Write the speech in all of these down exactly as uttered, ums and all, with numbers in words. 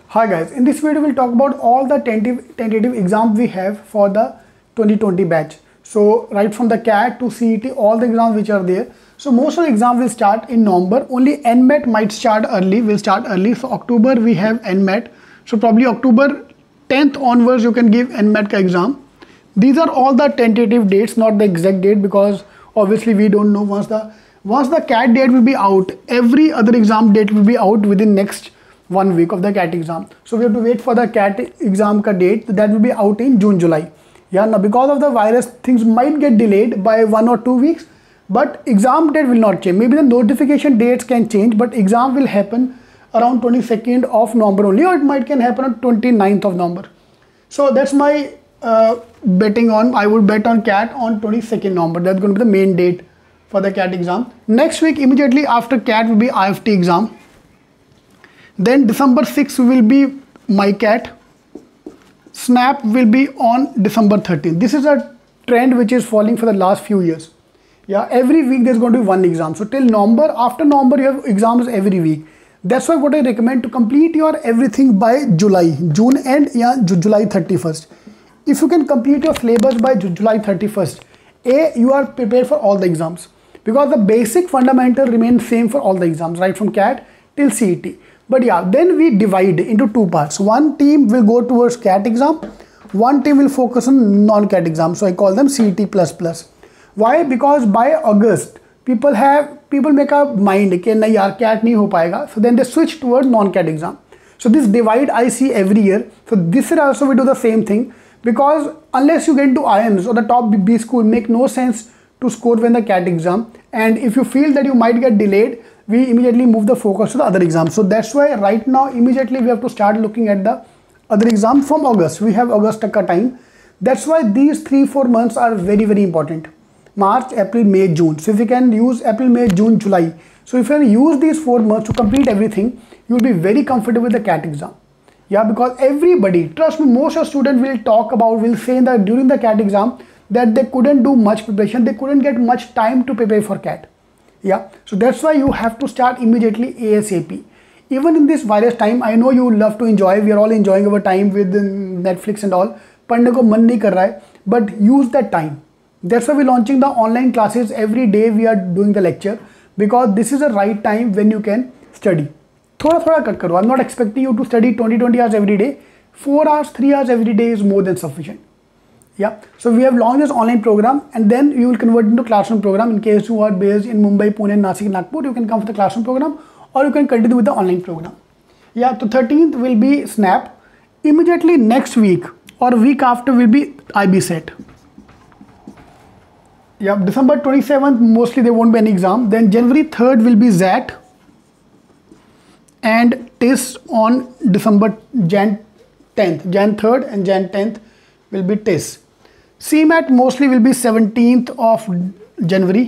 Hi guys, in this video we'll talk about all the tentative, tentative exams we have for the twenty twenty batch. So right from the C A T to C E T, all the exams which are there. So most of the exams will start in November. Only N M A T might start early, will start early. So October we have N M A T. So probably October tenth onwards you can give N M A T ka exam. These are all the tentative dates, not the exact date, because obviously we don't know. Once the once the C A T date will be out, every other exam date will be out within next one week of the C A T exam. So we have to wait for the C A T exam ka date. That will be out in June, July. Yeah, now because of the virus, things might get delayed by one or two weeks, but exam date will not change. Maybe the notification dates can change, but exam will happen around twenty-second of November only, or it might can happen on twenty-ninth of November. So that's my uh, betting on. I would bet on C A T on twenty-second November. That's going to be the main date for the C A T exam. Next week, immediately after C A T will be I F T exam. Then December sixth will be my C A T. Snap will be on December thirteenth. This is a trend which is falling for the last few years. Yeah, every week there's going to be one exam. So till November, after November, you have exams every week. That's why what I recommend, to complete your everything by July, June end, yeah, July thirty-first. If you can complete your syllabus by July thirty-first, A, you are prepared for all the exams, because the basic fundamental remain same for all the exams, right from C A T till C E T. But yeah, then we divide into two parts. One team will go towards C A T exam. One team will focus on non-C A T exam. So I call them C E T plus plus. Why? Because by August, people have people make a mind कि नहीं यार C A T नहीं हो पाएगा. So then they switch towards non-C A T exam. So this divide I see every year. So this year also we do the same thing, because unless you get into I I Ms or the top B school, make no sense to score when the C A T exam. And if you feel that you might get delayed, we immediately move the focus to the other exams. So that's why right now immediately we have to start looking at the other exam from August. We have August ka time. That's why these three four months are very very important. March, April, May, June. So if you can use April, May, June, July. So if you use these four months to complete everything, you will be very comfortable with the C A T exam. Yeah, because everybody, trust me, most of students will talk about, will say that during the C A T exam that they couldn't do much preparation, they couldn't get much time to prepare for C A T. Yeah, so that's why you have to start immediately ASAP. Even in this virus time, I know you love to enjoy. We are all enjoying our time with Netflix and all. पढ़ने को मन नहीं कर रहा है, but use that time. That's why we're launching the online classes every day. We are doing the lecture, because this is the right time when you can study. थोड़ा थोड़ा cut करो. I'm not expecting you to study twenty twenty hours every day. Four hours, three hours every day is more than sufficient. Yeah, so we have launched this online program, and then you will convert into classroom program. In case you are based in Mumbai, Pune, Nashik, Nagpur, you can come for the classroom program, or you can continue with the online program. Yeah, so thirteenth will be Snap. Immediately next week or week after will be I B S E T. Yeah, December twenty-seventh, mostly there won't be any exam. Then January third will be Z A T, and test on December Jan tenth. Jan third and Jan tenth will be test. C M A T mostly will be seventeenth of January.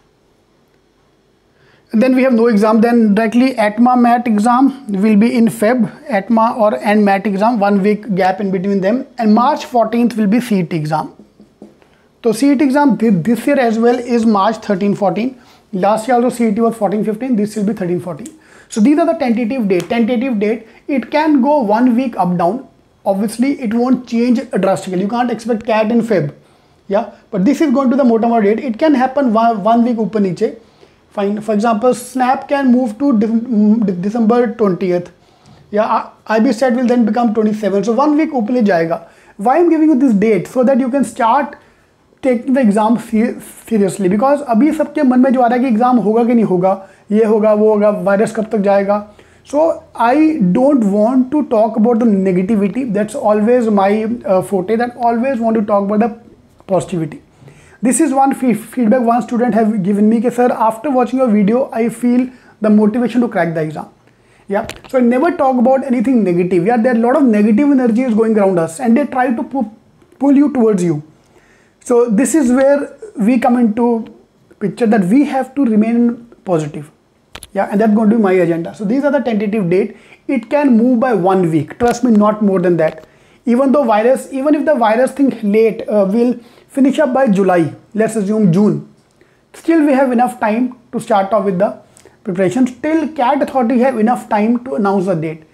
And then we have no exam. Then directly A T M A M A T exam will be in Feb. A T M A or N M A T exam, one week gap in between them. And March fourteenth will be C E T exam. So C E T exam this year as well is March thirteen fourteen. Last year also C E T was fourteen fifteen. This will be thirteen fourteen. So these are the tentative date. Tentative date, it can go one week up down. Obviously, it won't change drastically. You can't expect C A T in Feb. Yeah, but this is going to the Motamar date. It can happen one, one week upper niche. Fine. For example, Snap can move to December twentieth. Yeah, I B S E T will then become twenty-seventh. So one week upper jayega. Why I'm giving you this date? So that you can start taking the exam seriously. Because अभी सबके मन में जो आ रहा है कि exam होगा कि नहीं होगा, ये होगा, वो होगा, virus कब तक जाएगा. So I don't want to talk about the negativity. That's always my uh, forte. That always want to talk about the positivity. This is one feedback one student have given me. That, sir, after watching your video, I feel the motivation to crack the exam. Yeah. So I never talk about anything negative. Yeah, there are a lot of negative energies going around us, and they try to pu pull you towards you. So this is where we come into picture, that we have to remain positive. Yeah, and that's going to be my agenda. So these are the tentative date. It can move by one week. Trust me, not more than that. Even though virus, even if the virus thing late uh, will finish up by July, let's assume June, still we have enough time to start off with the preparations. Till C A T authority have enough time to announce the date.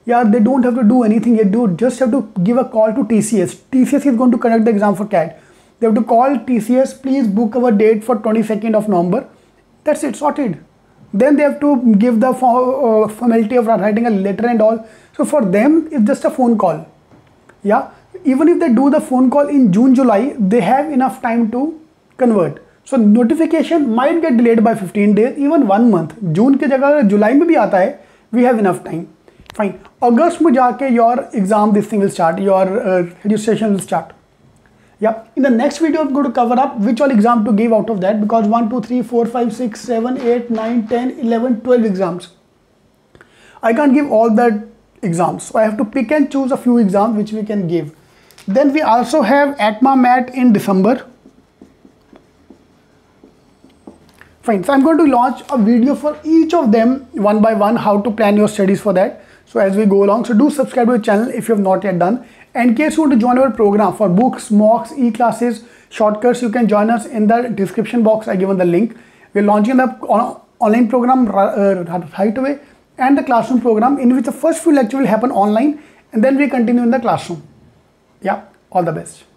Yeah, they don't have to do anything. They do just have to give a call to T C S. T C S is going to conduct the exam for C A T. They have to call T C S, please book our date for twenty-second of November. That's it, sorted. Then they have to give the uh, formality of writing a letter and all. So for them, it's just a phone call. Yeah, even if they do the phone call in June, July, they have enough time to convert. So notification might get delayed by fifteen days, even one month. June के जगह July में भी आता है, we have enough time. Fine. August में जाके your exam, this thing will start, your uh, registration will start. Yep. In the next video, I'm going to cover up which all exam to give out of that, because one, two, three, four, five, six, seven, eight, nine, ten, eleven, twelve exams. I can't give all that exams. So I have to pick and choose a few exams which we can give. Then we also have A T M A Mat in December. Fine. So I'm going to launch a video for each of them one by one, how to plan your studies for that. So as we go along, so do subscribe to the channel if you have not yet done. And in case you want to join our program for books, mocks, e-classes, shortcuts, you can join us in the description box. I given the link. We're launching the online program right away, and the classroom program, in which the first few lectures will happen online, and then we continue in the classroom. Yeah, all the best.